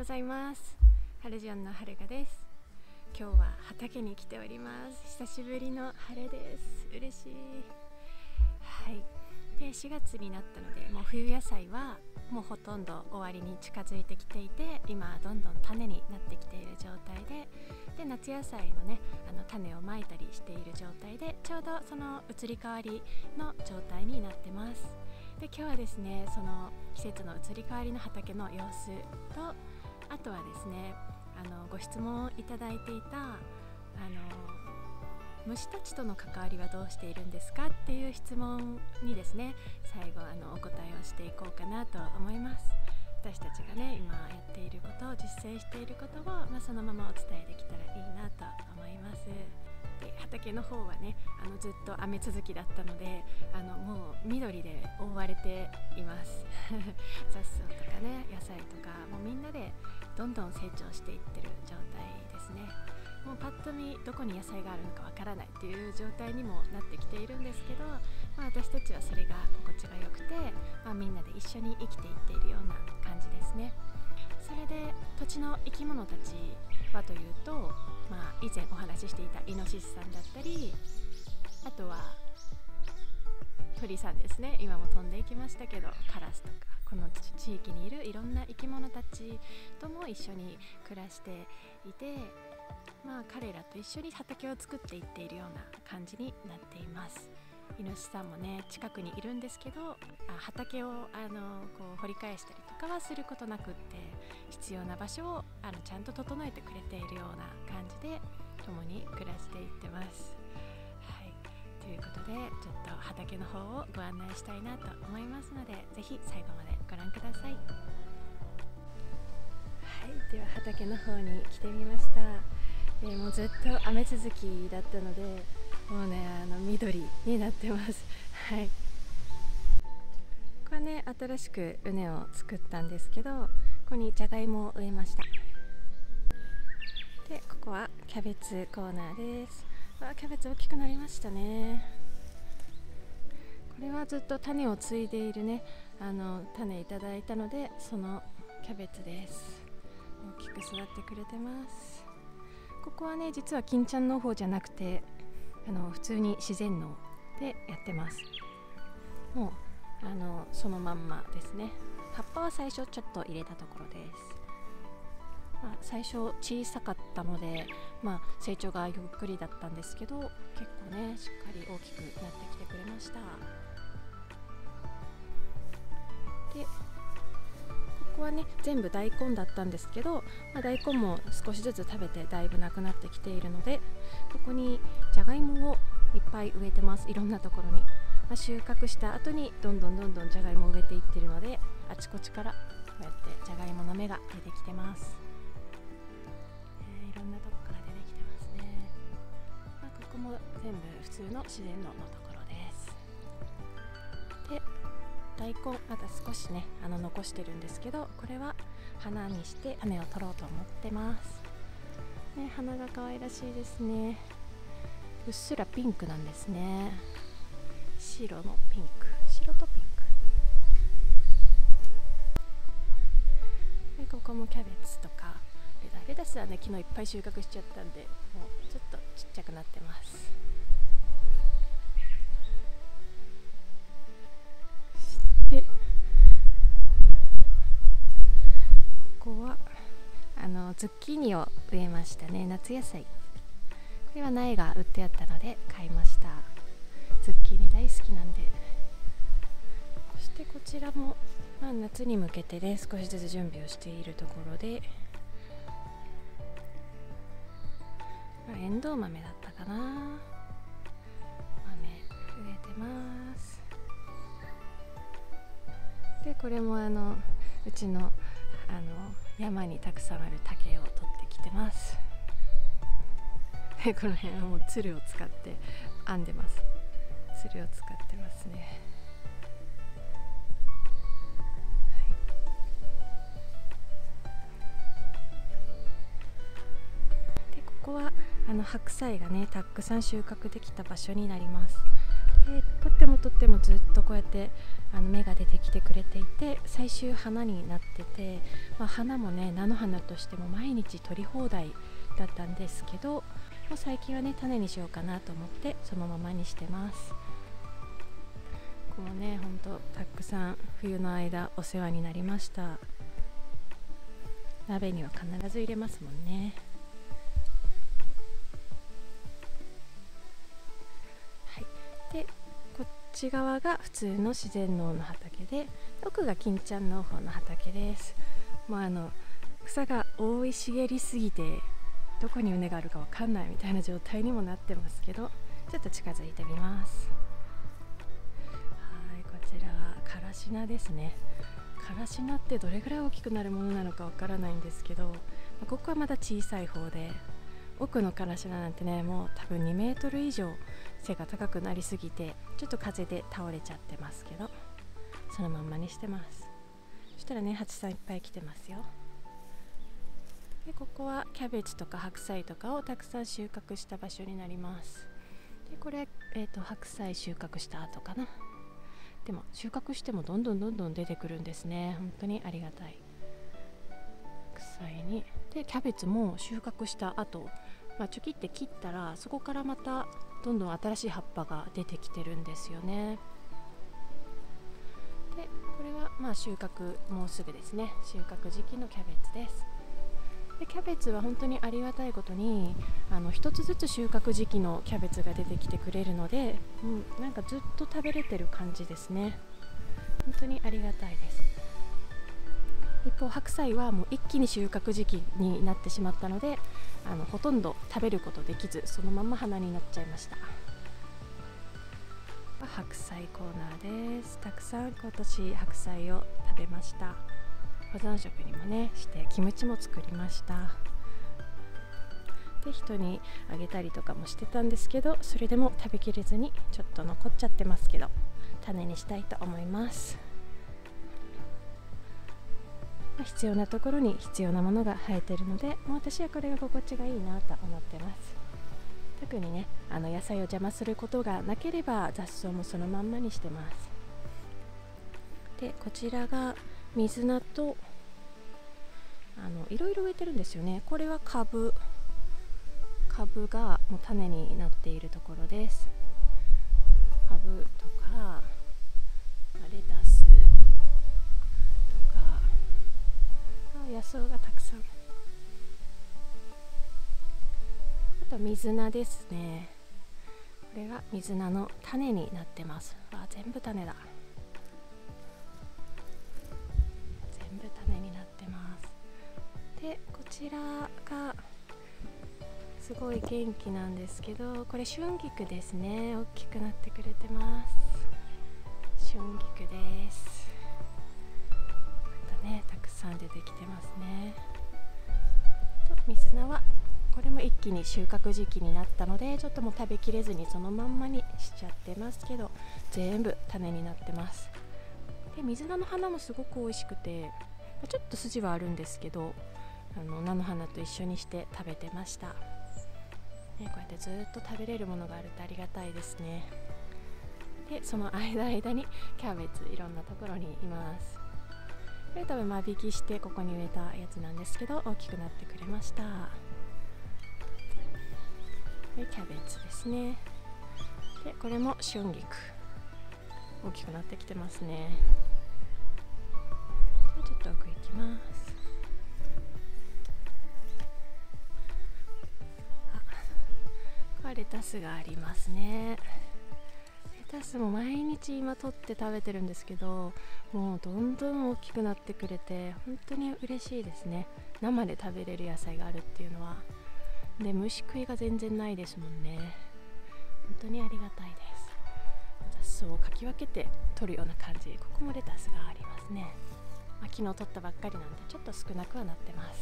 ございます。ハルジョンのはるかです。今日は畑に来ております。久しぶりの晴れです。嬉しい。はい。で、4月になったので、もう冬野菜はもうほとんど終わりに近づいてきていて、今どんどん種になってきている状態で、夏野菜のね、種をまいたりしている状態で、ちょうどその移り変わりの状態になってます。で、今日はですね、その季節の移り変わりの畑の様子と、あとはですね、ご質問いただいていた虫たちとの関わりはどうしているんですかっていう質問にですね、最後お答えをしていこうかなと思います。私たちがね、今やっていることを実践していることを、そのままお伝えできたらいいなと思います。で、畑の方はね、ずっと雨続きだったので、もう緑で覆われています雑草とかね、野菜とか、もうみんなでどんどん成長していってる状態ですね。もうパッと見どこに野菜があるのかわからないっていう状態にもなってきているんですけど、私たちはそれが心地が良くて、みんなで一緒に生きていっているような感じですね。それで土地の生き物たちはというと、以前お話ししていたイノシシさんだったり、あとは鳥さんですね。今も飛んでいきましたけど、カラスとか、この地域にいるいろんな生き物たちとも一緒に暮らしていて、彼らと一緒に畑を作っていっているような感じになっています。イノシシさんもね、近くにいるんですけど、畑をこう掘り返したりとかはすることなくって、必要な場所をちゃんと整えてくれているような感じで共に暮らしていってます。はい、ということで、ちょっと畑の方をご案内したいなと思いますので、ぜひ最後までご覧ください。はい、では畑の方に来てみました。もうずっと雨続きだったので、もうね、緑になってます。はい、これね、新しく畝を作ったんですけど、ここにじゃがいもを植えました。で、ここはキャベツコーナーです。キャベツ大きくなりましたね。これはずっと種をついでいるね、種いただいたので、そのキャベツです。大きく育ってくれてます。ここはね、実は金ちゃんの方じゃなくて、普通に自然農でやってます。もうそのまんまですね。葉っぱは最初ちょっと入れたところです。最初小さかったので、成長がゆっくりだったんですけど、結構ね、しっかり大きくなってきてくれました。で、ここはね、全部大根だったんですけど、大根も少しずつ食べてだいぶなくなってきているので、ここにじゃがいもをいっぱい植えてます。いろんなところに、収穫した後にどんどんじゃがいもを植えていってるので、あちこちからこうやってじゃがいもの芽が出てきてます。いろんなとこから出てきてますね。ここも全部普通の自然農のところです。で、大根まだ少しね、残してるんですけど、これは花にして種を取ろうと思ってます。ね、花が可愛らしいですね。うっすらピンクなんですね。白のピンク、白とピンクで、ここもキャベツとかレタスはね、昨日いっぱい収穫しちゃったんで、もうちょっとちっちゃくなってます。で、ここはズッキーニを植えましたね。夏野菜。これは苗が売ってあったので買いました。ズッキーニ大好きなんで。そしてこちらも、夏に向けてで少しずつ準備をしているところで、エンドウ豆だったかな。豆植えてます。で、これもうちの山にたくさんある竹を取ってきてます。で、この辺はもうつるを使って編んでます。つるを使ってますね。で、ここは白菜がね、たくさん収穫できた場所になります。で、とってもずっととこうやって芽が出てきてくれていて、最終花になってて、花もね菜の花としても毎日取り放題だったんですけど、もう最近はね種にしようかなと思ってそのままにしてます。こうね、ほんとたくさん冬の間お世話になりました。鍋には必ず入れますもんね。はい、でこっち側が普通の自然農の畑で、奥が金ちゃん農法の畑です。もう草が覆い茂りすぎてどこに畝があるかわかんないみたいな状態にもなってますけど、ちょっと近づいてみます。はい、こちらはからし菜ですね。からし菜ってどれぐらい大きくなるものなのかわからないんですけど、ここはまだ小さい方で、奥のからし菜なんてね、もう多分2メートル以上背が高くなりすぎて、ちょっと風で倒れちゃってますけど、そのまんまにしてます。そしたらね、蜂さんいっぱい来てますよ。でここはキャベツとか白菜とかをたくさん収穫した場所になります。でこれ、白菜収穫した後かな。でも収穫してもどんどん出てくるんですね。本当にありがたい。白菜にでキャベツも収穫した後、ちょきって切ったらそこからまたどんどん新しい葉っぱが出てきてるんですよね。でこれは収穫もうすぐですね。収穫時期のキャベツです。でキャベツは本当にありがたいことに一つずつ収穫時期のキャベツが出てきてくれるので、なんかずっと食べれてる感じですね。本当にありがたいです。一方白菜はもう一気に収穫時期になってしまったので、ほとんど食べることできず、そのまま花になっちゃいました。白菜コーナーです。たくさん今年白菜を食べました。保存食にもねしてキムチも作りました。で人にあげたりとかもしてたんですけど、それでも食べきれずにちょっと残っちゃってますけど、種にしたいと思います。必要なところに必要なものが生えているので、もう私はこれが心地がいいなと思ってます。特にね野菜を邪魔することがなければ雑草もそのまんまにしてます。でこちらが水菜といろいろ植えてるんですよね。これは株がもう種になっているところです。株とかレタスとか野草がたくさん、あと水菜ですね。これが水菜の種になってます。全部種だ。全部種になってます。でこちらがすごい元気なんですけど、これ春菊ですね。大きくなってくれてます。春菊です。またねたくさん出てきてますね。と水菜はこれも一気に収穫時期になったので、ちょっともう食べきれずにそのまんまにしちゃってますけど、全部種になってます。で水菜の花もすごく美味しくて、ちょっと筋はあるんですけど、菜の花と一緒にして食べてました。こうやってずっと食べれるものがあるとありがたいですね。でその間にキャベツいろんなところにいます。これ多分間引きしてここに植えたやつなんですけど、大きくなってくれました。でキャベツですね。でこれも春菊、大きくなってきてますね。ちょっと奥行きます。レタスがありますね。レタスも毎日今取って食べてるんですけど、もうどんどん大きくなってくれて本当に嬉しいですね。生で食べれる野菜があるっていうのは。で虫食いが全然ないですもんね。本当にありがたいです。雑草をかき分けて取るような感じ。ここもレタスがありますね。昨日取ったばっかりなんでちょっと少なくはなってます。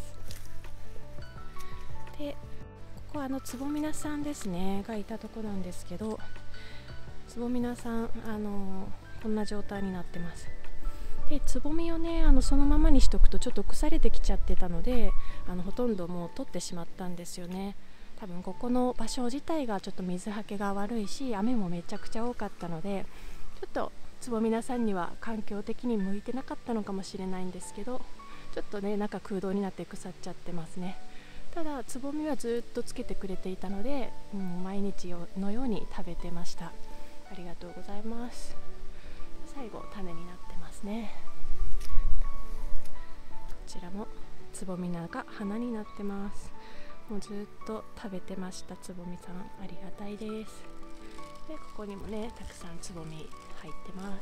でここはつぼみなさんですねがいたとこなんですけど、つぼみなさんこんな状態になってます。でつぼみをねそのままにしとくとちょっと腐れてきちゃってたので、ほとんどもう取ってしまったんですよね。多分ここの場所自体がちょっと水はけが悪いし、雨もめちゃくちゃ多かったので、ちょっとつぼみなさんには環境的に向いてなかったのかもしれないんですけど、ちょっとね中空洞になって腐っちゃってますね。ただつぼみはずっとつけてくれていたので、毎日のように食べてました。ありがとうございます。最後種になってますね。こちらもつぼみ菜が花になってます。もうずっと食べてました。つぼみさんありがたいです。でここにもねたくさんつぼみ入ってます。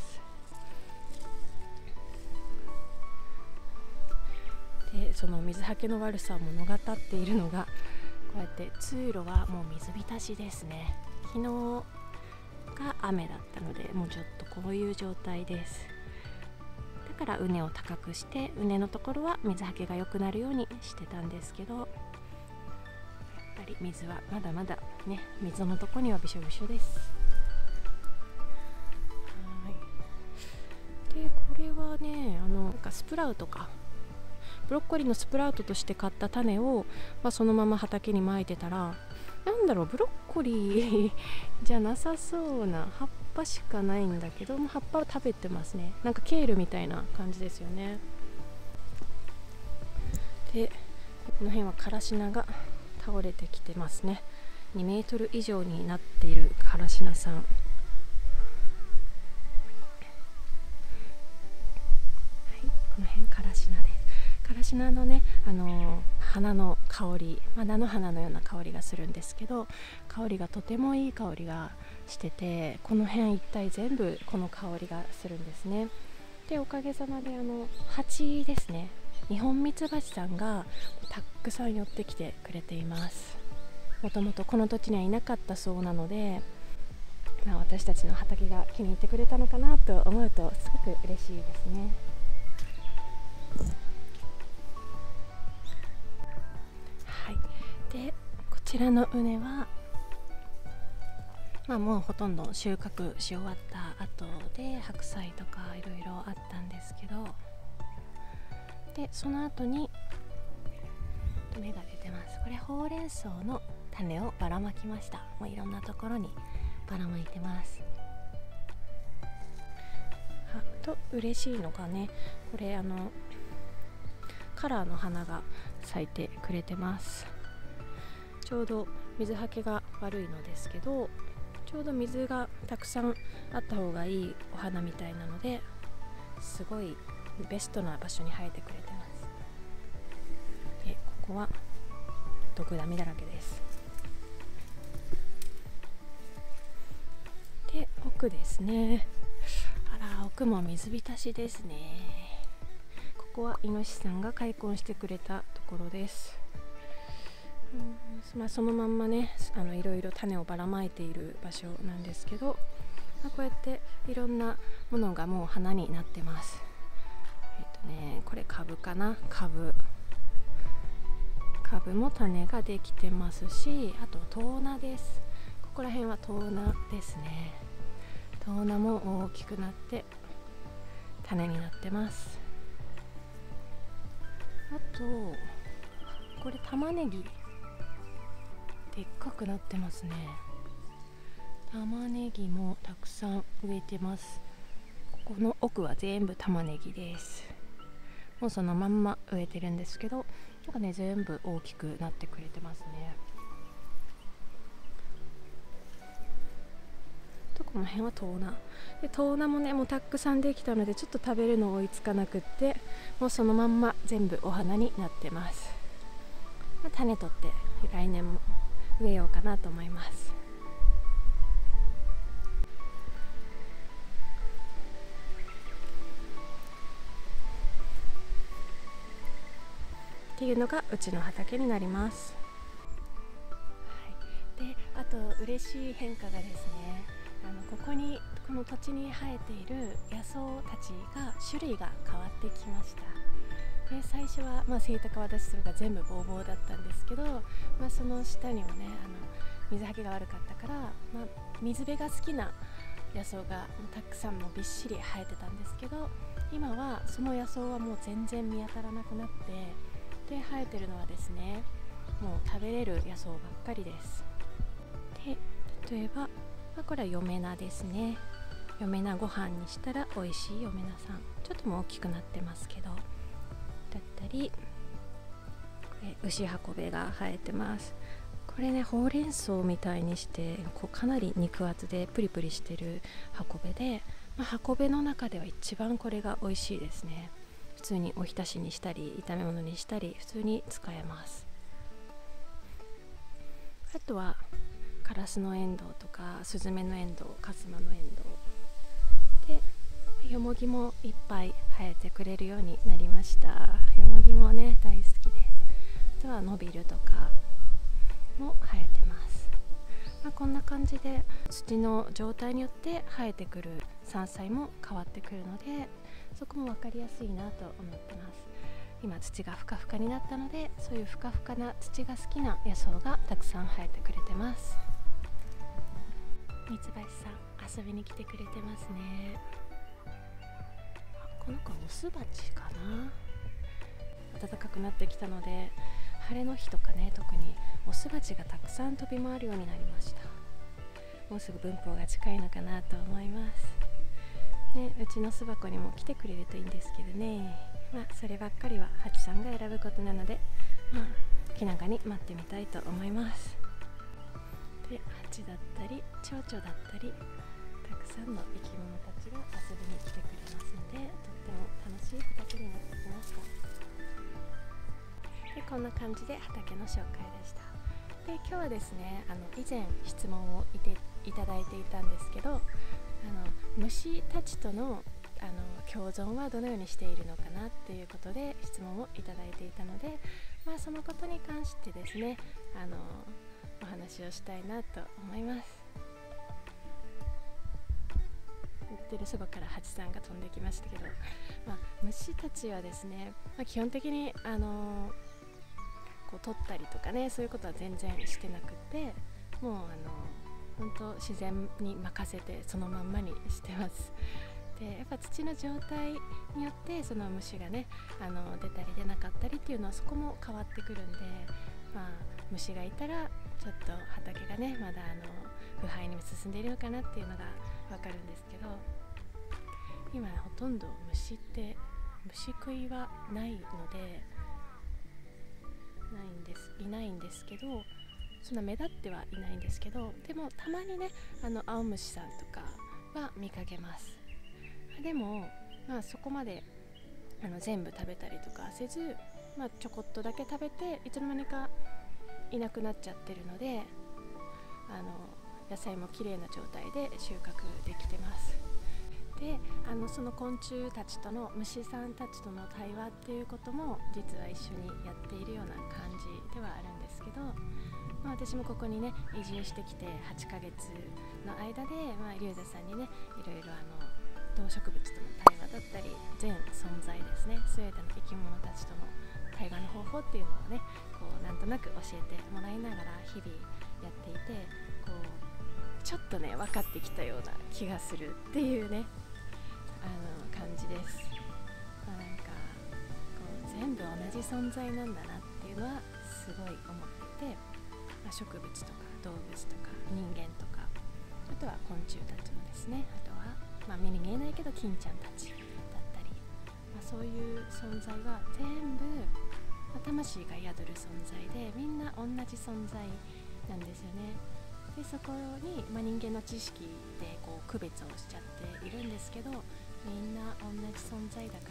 でその水はけの悪さを物語っているのが、こうやって通路はもう水浸しですね。昨日が雨だったので、もうちょっとこういう状態です。だから畝を高くして、畝のところは水はけが良くなるようにしてたんですけど、やっぱり水はまだまだね、溝のとこにはびしょびしょです。でこれはね、なんかスプラウトか、ブロッコリーのスプラウトとして買った種を、そのまま畑にまいてたら、なんだろう、ブロッコリーじゃなさそうな葉っぱしかないんだけど、葉っぱを食べてますね。なんかケールみたいな感じですよね。でこの辺はカラシナが倒れてきてますね。2メートル以上になっているカラシナさん。はい、この辺カラシナです。カラシナのね、花の香り、菜の花のような香りがするんですけど、香りがとてもいい香りがしてて、この辺一帯全部この香りがするんですね。でおかげさまで蜂ですね、ニホンミツバチさんがたくさん寄ってきてくれています。もともとこの土地にはいなかったそうなので、私たちの畑が気に入ってくれたのかなと思うとすごく嬉しいですね。はい、でこちらの畝は、もうほとんど収穫し終わった後で、白菜とかいろいろあったんですけど、でその後に芽が出てます。これほうれん草の種をばらまきました。もういろんなところにばらまいてます。と嬉しいのがね、これカラーの花が咲いてくれてます。ちょうど水はけが悪いのですけど、ちょうど水がたくさんあった方がいいお花みたいなので、すごいベストな場所に生えてくれてます。でここはドクダミだらけです。で奥ですね、あら奥も水浸しですね。ここはイノシシさんが開墾してくれたところです。そのまんまね、いろいろ種をばらまいている場所なんですけど、こうやっていろんなものがもう花になってます。これカブかな、カブも種ができてますし、あとトウナです。ここら辺はトウナですね。トウナも大きくなって種になってます。あとこれ玉ねぎでっかくなってますね。玉ねぎもたくさん植えてます。ここの奥は全部玉ねぎです。もうそのまんま植えてるんですけど、なんかね全部大きくなってくれてますね。とこの辺はトウナで、トウナもねもうたくさんできたので、ちょっと食べるの追いつかなくって、もうそのまんま全部お花になってます。種取って来年も植えようかなと思います。っていうのがうちの畑になります。はい、であと嬉しい変化がですね、この土地に生えている野草たちが種類が変わってきました。で最初は、セイタカワダチソウが全部ボーボーだったんですけど、その下にもね水はけが悪かったから、水辺が好きな野草がたくさんもびっしり生えてたんですけど、今はその野草はもう全然見当たらなくなって、で生えてるのはですね、もう食べれる野草ばっかりです。で例えば、これはヨメナですね。 嫁菜ご飯にしたら美味しい嫁菜さん、ちょっともう大きくなってますけど、だったり、これ牛運べが生えてます。これね、ほうれん草みたいにしてかなり肉厚でプリプリしてる運べで、運べの中では一番これが美味しいですね。普通におひたしにしたり炒め物にしたり普通に使えます。あとはカラスのエンドウとかスズメのエンドウ、カスマのエンドウで、ヨモギもいっぱい生えてくれるようになりました。ヨモギもね大好きです。あとはノビルとかも生えてます。こんな感じで土の状態によって生えてくる山菜も変わってくるので、そこも分かりやすいなと思ってます。今土がふかふかになったので、そういうふかふかな土が好きな野草がたくさん生えてくれてます。ミツバチさん遊びに来てくれてますね。この子はオスバチかな。暖かくなってきたので、晴れの日とかね、特にオスバチがたくさん飛び回るようになりました。もうすぐ分蜂が近いのかなと思いますね。うちの巣箱にも来てくれるといいんですけどね。そればっかりはハチさんが選ぶことなので、気長に待ってみたいと思います。で、ハチだったり蝶々だったり、たくさんの生き物たちが遊びに来てくれますので、とっても楽しい畑になってきました。で、こんな感じで畑の紹介でした。で、今日はですね、以前質問をいただいていたんですけど、虫たちとの共存はどのようにしているのかなっていうことで質問をいただいていたので、そのことに関してですね、お話をしたいなと思います。言ってるそばからハチさんが飛んできましたけど、虫たちはですね、基本的にこう取ったりとかね、そういうことは全然してなくて、もう本当自然に任せてそのまんまにしてます。で、やっぱ土の状態によってその虫がね出たり出なかったりっていうのはそこも変わってくるんで、虫がいたらちょっと畑がねまだ腐敗に進んでいるのかなっていうのがわかるんですけど、今ほとんど虫食いはないのでいないんですけど、そんな目立ってはいないんですけど、でもたまにね青虫さんとかは見かけます。でもそこまで全部食べたりとかせず、ちょこっとだけ食べていつの間にかいなくなっちゃってるので、野菜も綺麗な状態で収穫できてます。で、その昆虫たちとの虫さんたちとの対話っていうことも実は一緒にやっているような感じではあるんですけど、私もここにね移住してきて8ヶ月の間で、リュウザさんにねいろいろ動植物との対話だったり全存在ですね、全ての生き物たちとの対話の方法っていうのをねこうなんとなく教えてもらいながら日々やっていて、こうちょっとね分かってきたような気がするっていうね感じです。なんかこう全部同じ存在なんだなっていうのはすごい思ってて、植物とか動物とか人間とか、あとは昆虫たちもですね、あとは目に見えないけど金ちゃんたちだったり、そういう存在は全部、魂が宿る存在で、みんな同じ存在なんですよね。で、そこに、人間の知識でこう区別をしちゃっているんですけど、みんな同じ存在だから、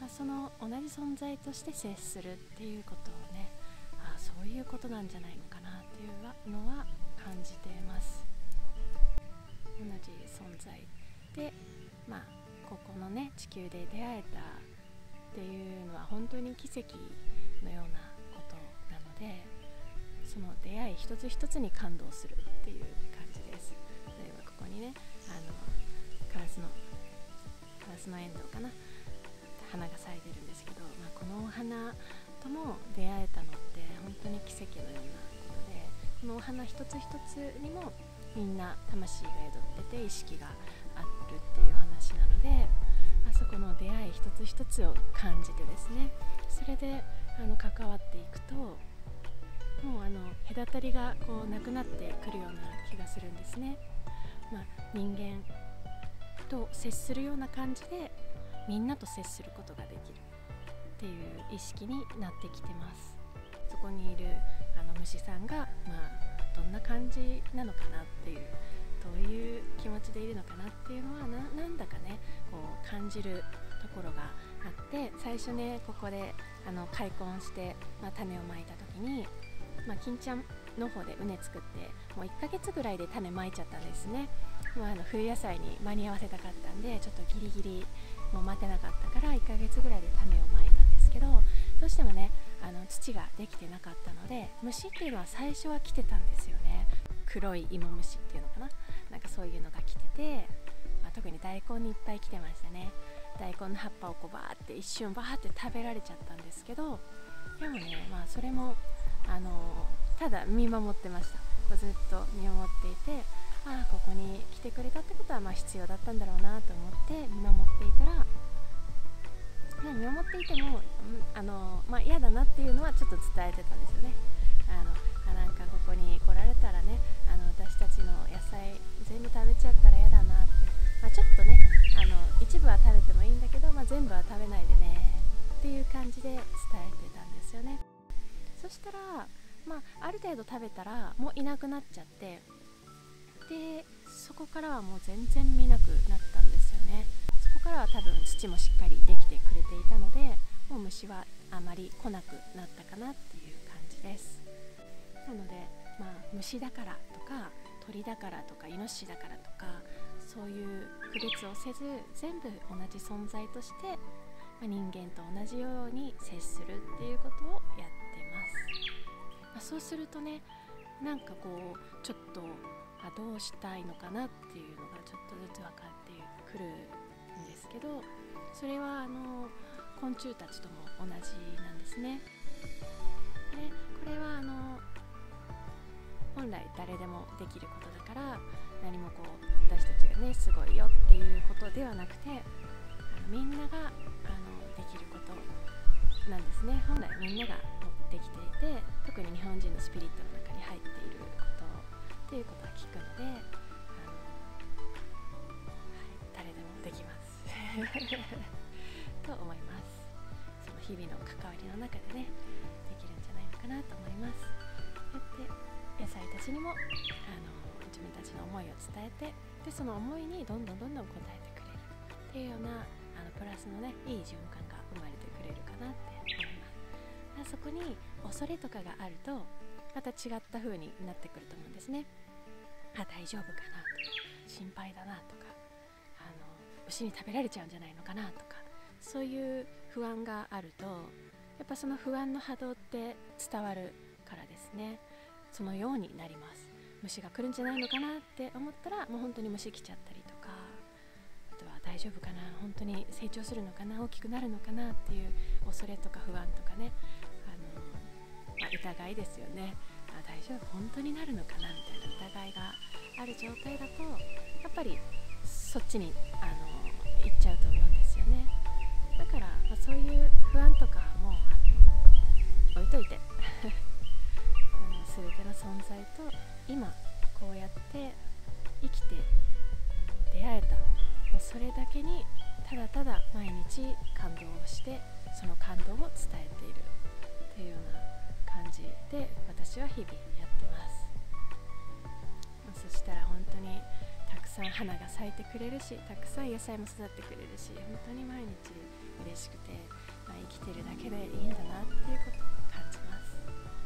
その同じ存在として接するっていうことをね、そういうことなんじゃないのかなっていうのは感じています。同じ存在で、ここのね地球で出会えたっていうのは本当に奇跡のようなことなので、その出会い一つ一つに感動するっていう感じです。例えばここにねカラスのエンドウかな、花が咲いてるんですけど、このお花とも出会えたのって本当に奇跡のようなことで、このお花一つ一つにもみんな魂が宿ってて意識があるっていう話なので、そこの出会い一つ一つを感じてですね、それで関わっていくと、もう隔たりがこうなくなってくるような気がするんですね。人間と接するような感じでみんなと接することができるっていう意識になってきてます。そこにいる虫さんが、どんな感じなのかなっていう、どういう気持ちでいるのかなっていうのはなんだかねこう感じるところがあって、最初ねここで開墾して、種をまいた時に、金ちゃんの方で畝作ってもう1ヶ月ぐらいで種まいちゃったんですね。冬野菜に間に合わせたかったんで、ちょっとギリギリもう待てなかったから1ヶ月ぐらいで種をまいたんですけど、どうしてもね土ができてなかったので、虫っていうのは最初は来てたんですよね。黒い芋虫っていうのかな、なんかそういうのが来てて、特に大根にいっぱい来てましたね。大根の葉っぱをこうバーって一瞬バーって食べられちゃったんですけど、でもねそれもただ見守ってました。こうずっと見守っていて、ここに来てくれたってことは必要だったんだろうなと思って見守っていたら、見守っていても嫌だなっていうのはちょっと伝えてたんですよね。なんかここに来られたらね私たちの野菜全部食べちゃったら嫌だなって、ちょっとね一部は食べてもいいんだけど、全部は食べないでねっていう感じで伝えてたんですよね。そしたらある程度食べたらもういなくなっちゃって、でそこからはもう全然見なくなったんですよね。そこからは多分土もしっかりできてくれていたので、もう虫はあまり来なくなったかなっていう感じです。なので虫だからとか鳥だからとかイノシシだからとか、そういう区別をせず全部同じ存在として、人間と同じように接するっていうことをやってます。そうするとねなんかこうちょっとどうしたいのかなっていうのがちょっとずつ分かってくるんですけど、それは昆虫たちとも同じなんですね。でこれは本来誰でもできることだから、何もこう私たちがねすごいよっていうことではなくて、みんなができることなんですね。本来みんなができていて、特に日本人のスピリットの中に入っていることっていうことは聞くので、誰でもできますと思います。その日々の関わりの中でねできるんじゃないのかなと思います。で野菜たちにも自分たちの思いを伝えて、でその思いにどんどん応えてくれるっていうようなプラスのねいい循環が生まれてくれるかなって思います。そこに恐れとかがあるとまた違った風になってくると思うんですね。大丈夫かなとか、心配だなとか、牛に食べられちゃうんじゃないのかなとか、そういう不安があるとやっぱその不安の波動って伝わるからですね、そのようになります。虫が来るんじゃないのかなって思ったらもう本当に虫来ちゃったりとか、あとは大丈夫かな、本当に成長するのかな、大きくなるのかなっていう恐れとか不安とかね、疑いですよね。大丈夫、本当になるのかなみたいな疑いがある状態だとやっぱりそっちに行っちゃうと思うんですよね。だから、そういう不安とかも置いといて全ての存在と今こうやって生きて出会えた、それだけにただただ毎日感動をしてその感動を伝えているっていうような感じで私は日々やってます。そしたら本当にたくさん花が咲いてくれるし、たくさん野菜も育ってくれるし、本当に毎日嬉しくて、生きてるだけでいいんだなっていうことを感じます。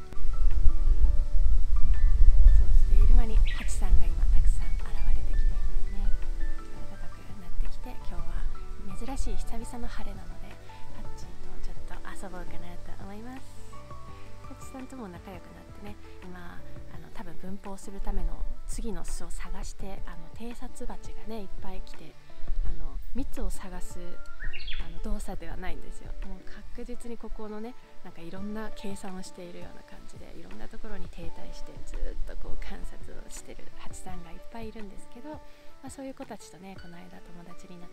そうしている間にハチさんが今たくさん現れてきていますね。暖かくなってきて、今日は珍しい久々の晴れなのでハッチとちょっと遊ぼうかなと思います。ハチさんとも仲良くなってね、今多分分蜂するための次の巣を探して、偵察蜂がねいっぱい来て蜜を探す動作ではないんですよ。もう確実にここのねなんかいろんな計算をしているような感じで、いろんなところに停滞してずっとこう観察をしてるハチさんがいっぱいいるんですけど、そういう子たちとねこの間友達になって、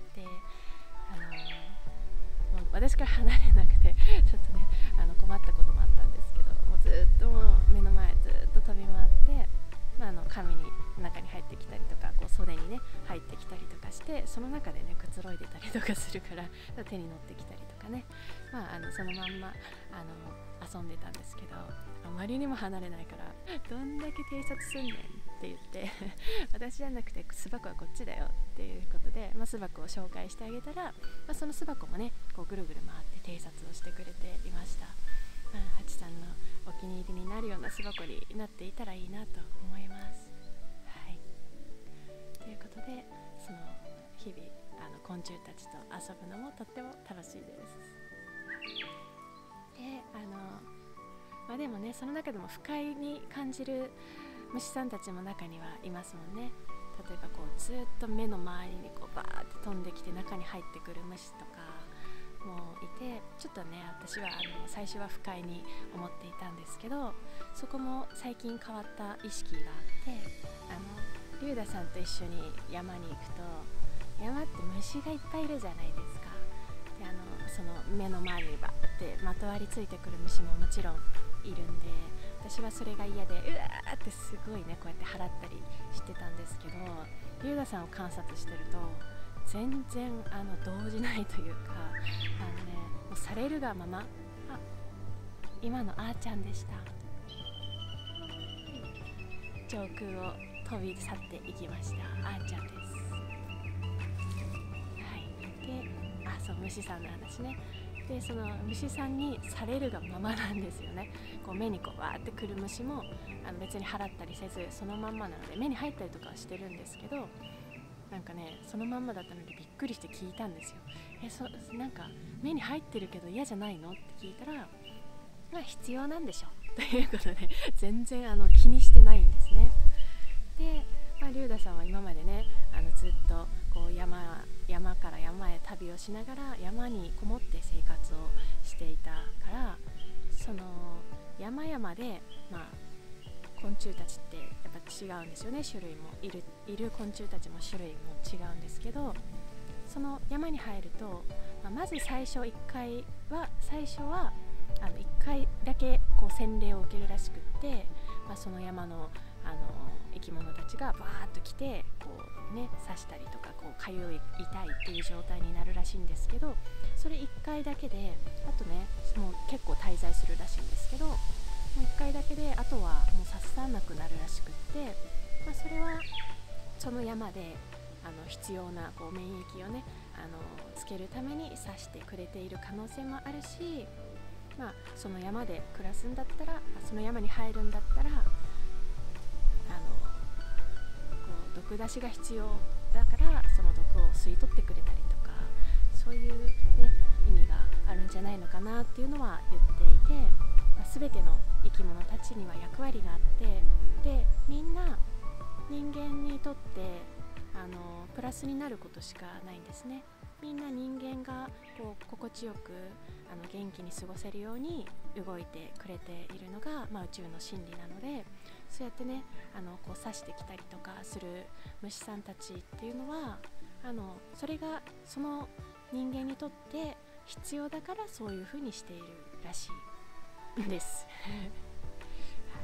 もう私から離れなくてちょっとね困ったこともあったんですけど、もうずっともう目の前ずっと飛び回って、紙に中に入ってきたりとか、こう袖にね入ってきたりとかして、その中でねくつろいでたりとかするから手に乗ってきたりとかね、そのまんま遊んでたんですけど、あまりにも離れないからどんだけ偵察すんねんって言って私じゃなくて巣箱はこっちだよっていうことで、巣箱を紹介してあげたら、その巣箱もねこうぐるぐる回って偵察をしてくれていました。ハチさんのお気に入りになるような巣箱になっていたらいいなと思います。はい、ということで、その日々昆虫たちと遊ぶのもとっても楽しいです。ででもね、その中でも不快に感じる虫さんたちも中にはいますもんね。例えばこうずっと目の周りにこうバーって飛んできて中に入ってくる虫とかもいて、ちょっとね私は最初は不快に思っていたんですけど、そこも最近変わった意識があって、リュウダさんと一緒に山に行くと、山って虫がいっぱいいるじゃないですか。でその目の周りにバーってまとわりついてくる虫ももちろんいるんで、私はそれが嫌でうわーってすごいねこうやって払ったりしてたんですけど、リュウダさんを観察してると全然動じないというか、もうされるがまま、今のあーちゃんでした。上空を飛び去っていきました。あーちゃんです。はい、でそう虫さんの話ね。でその虫さんにされるがままなんですよね。こう目にこうわーってくる虫も別に払ったりせずそのまんまなので、目に入ったりとかはしてるんですけど、なんかねそのまんまだったのでびっくりして聞いたんですよ。なんか目に入ってるけど嫌じゃないのって聞いたら、必要なんでしょということで全然気にしてないんですね。で、リュウダさんは今までねずっとこう山から山へ旅をしながら山にこもって生活をしていたから、その山々で昆虫たちってやっぱ違うんですよね。種類もいる昆虫たちも種類も違うんですけど、その山に入ると、まず最初は1回だけこう洗礼を受けるらしくって、その山の生き物たちがバーッと来てこうね刺したりとかこうかゆい痛いっていう状態になるらしいんですけど、それ1回だけで、あとねもう結構滞在するらしいんですけど、もう1回だけであとはもう刺さなくなるらしくって、それはその山で必要なこう免疫をねつけるために刺してくれている可能性もあるし、その山で暮らすんだったら、その山に入るんだったら毒出しが必要だからその毒を吸い取ってくれたりとか、そういう、ね、意味があるんじゃないのかなっていうのは言っていて、全ての生き物たちには役割があって、でみんな人間にとってプラスになることしかないんですね。みんな人間がこう心地よく元気に過ごせるように動いてくれているのが、宇宙の真理なので、そうやってねこう刺してきたりとかする虫さんたちっていうのはそれがその人間にとって必要だからそういうふうにしているらしいんです、はい、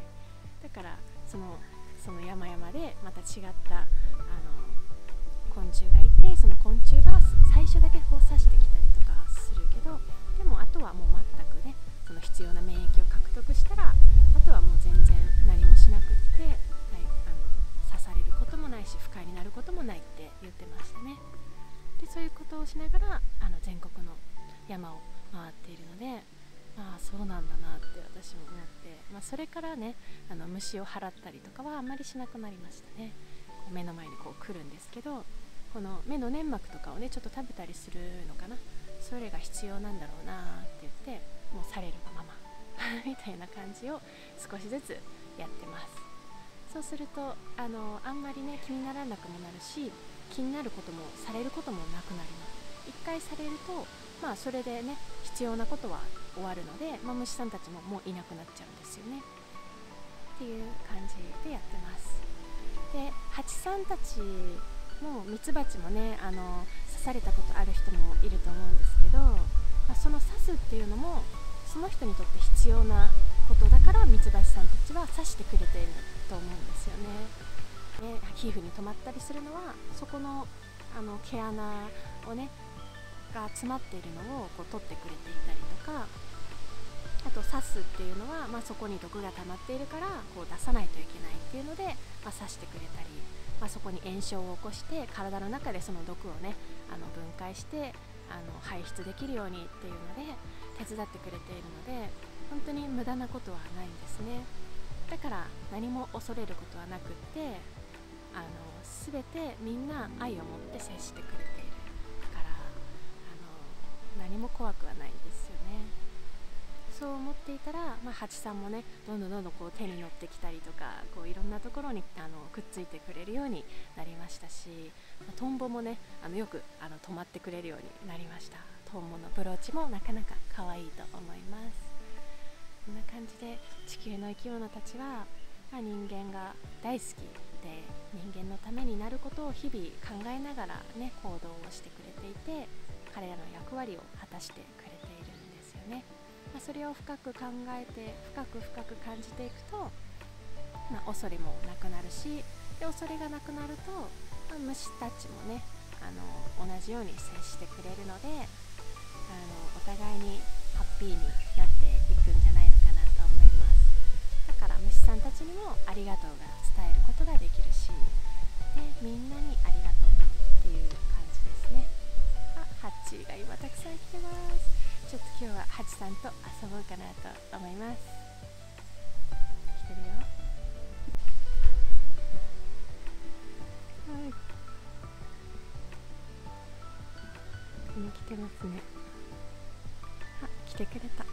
だからその山々でまた違った昆虫がいて、その昆虫が最初だけこう刺してきたりとかするけど、でもあとはもう全くねその必要な免疫を獲得したら、あとはもう全然何もしなくって、刺されることもないし不快になることもないって言ってましたね。でそういうことをしながら全国の山を回っているので、そうなんだなって私も思って、それからね虫を払ったりとかはあんまりしなくなりましたね。目の前にこう来るんですけど、この目の粘膜とかをねちょっと食べたりするのかな、それが必要なんだろうなって言って、もうされるがままみたいな感じを少しずつやってます。そうするとあんまりね気にならなくもなるし、気になることもされることもなくなります。一回されるとそれでね必要なことは終わるので、虫さんたちももういなくなっちゃうんですよねっていう感じでやってます。でハチさんたちもミツバチもね刺されたことある人もいると思うんですけど、その刺すっていうのもその人にとって必要なことだからミツバチさんたちは刺してくれていると思うんですよね。 ね、皮膚に止まったりするのはそこの毛穴をねが詰まっているのをこう取ってくれていたりとか、あと刺すっていうのは、そこに毒が溜まっているからこう出さないといけないっていうので、刺してくれたり、そこに炎症を起こして体の中でその毒をね分解して排出できるようにっていうので手伝ってくれているので、本当に無駄なことはないんですね。だから何も恐れることはなくって、全てみんな愛を持って接してくれているから何も怖くはないんですよね。そう思っていたら、ハチさんもねどんどんこう手に乗ってきたりとか、こういろんなところにくっついてくれるようになりましたし、トンボもねよく止まってくれるようになりました。トンボのブローチもなかなか可愛いと思います。こんな感じで地球の生き物たちは、人間が大好きで人間のためになることを日々考えながらね行動をしてくれていて、彼らの役割を果たしてくれているんですよね。それを深く考えて深く感じていくと、恐れもなくなるし、で恐れがなくなると、虫たちもね同じように接してくれるので、お互いにハッピーになっていくんじゃないのかなと思います。だから虫さんたちにもありがとうが伝えることができるし、でみんなにありがとうっていう感じですね。ハッチーが今たくさん来てます。ちょっと今日はハチさんと遊ぼうかなと思います。来てるよ。はい、今来てますね。来てくれた。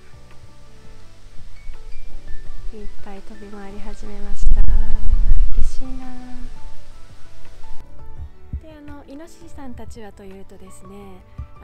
いっぱい飛び回り始めました。嬉しいな。でイノシシさんたちはというとですね、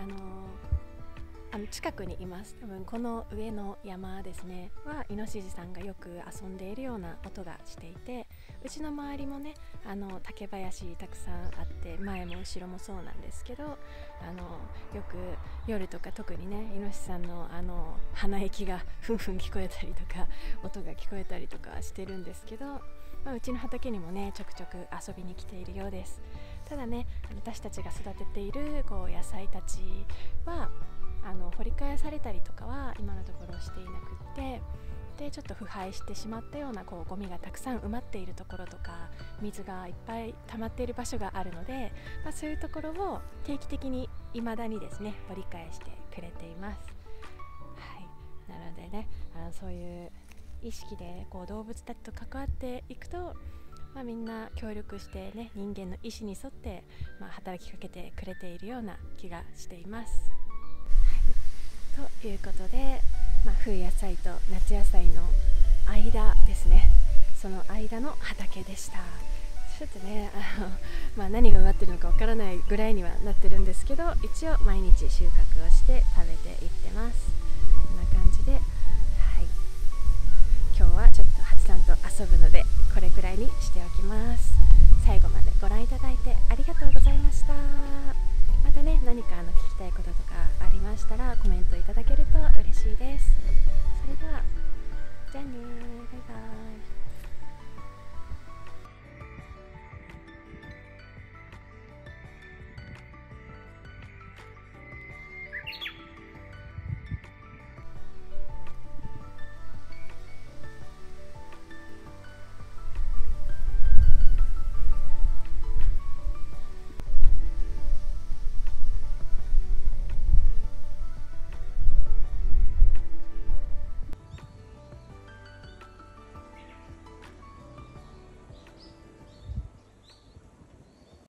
近くにいます。多分この上の山ですねはイノシシさんがよく遊んでいるような音がしていて、うちの周りもね竹林たくさんあって、前も後ろもそうなんですけど、よく夜とか特にねイノシシさんの鼻息がふんふん聞こえたりとか音が聞こえたりとかしてるんですけど、うちの畑にもねちょくちょく遊びに来ているようです。ただね私たちが育てているこう野菜たちは掘り返されたりとかは今のところしていなくって、でちょっと腐敗してしまったようなこうゴミがたくさん埋まっているところとか水がいっぱい溜まっている場所があるので、そういうところを定期的に未だにですね掘り返してくれています。はい、なのでねそういう意識でこう動物たちと関わっていくと、みんな協力してね人間の意思に沿って、働きかけてくれているような気がしています。ということで、冬野菜と夏野菜の間ですね、その間の畑でした。ちょっとね何が植わってるのかわからないぐらいにはなってるんですけど、一応毎日収穫をして食べていってます。こんな感じで、はい、今日はちょっとハチさんと遊ぶのでこれくらいにしておきます。最後までご覧いただいてありがとうございました。またね何か聞きたいこととかありましたらコメントいただけると嬉しいです。それではじゃあね。